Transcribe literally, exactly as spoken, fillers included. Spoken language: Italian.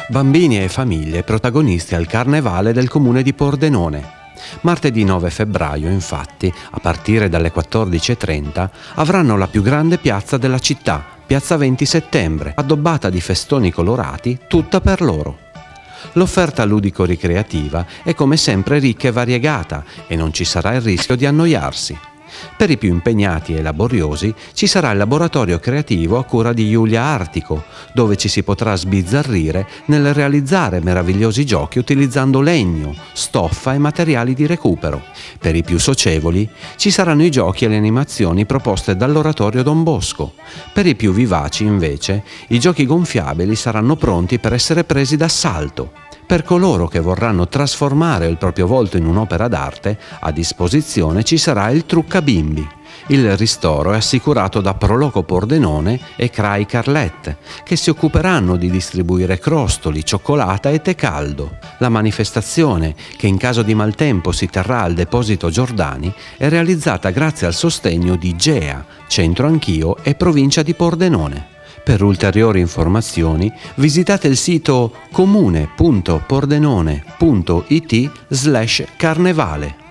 Bambini e famiglie protagonisti al Carnevale del comune di Pordenone. Martedì nove febbraio, infatti, a partire dalle quattordici e trenta, avranno la più grande piazza della città, Piazza venti Settembre, addobbata di festoni colorati, tutta per loro. L'offerta ludico-ricreativa è come sempre ricca e variegata e non ci sarà il rischio di annoiarsi. Per i più impegnati e laboriosi ci sarà il laboratorio creativo a cura di Giulia Artico, dove ci si potrà sbizzarrire nel realizzare meravigliosi giochi utilizzando legno, stoffa e materiali di recupero. Per i più socievoli ci saranno i giochi e le animazioni proposte dall'oratorio Don Bosco. Per i più vivaci, invece, i giochi gonfiabili saranno pronti per essere presi d'assalto. Per coloro che vorranno trasformare il proprio volto in un'opera d'arte, a disposizione ci sarà il Trucca Bimbi. Il ristoro è assicurato da Proloco Pordenone e Crai Carlette, che si occuperanno di distribuire crostoli, cioccolata e tè caldo. La manifestazione, che in caso di maltempo si terrà al Deposito Giordani, è realizzata grazie al sostegno di Gea, Centro Anch'io e Provincia di Pordenone. Per ulteriori informazioni visitate il sito comune punto pordenone punto it slash carnevale.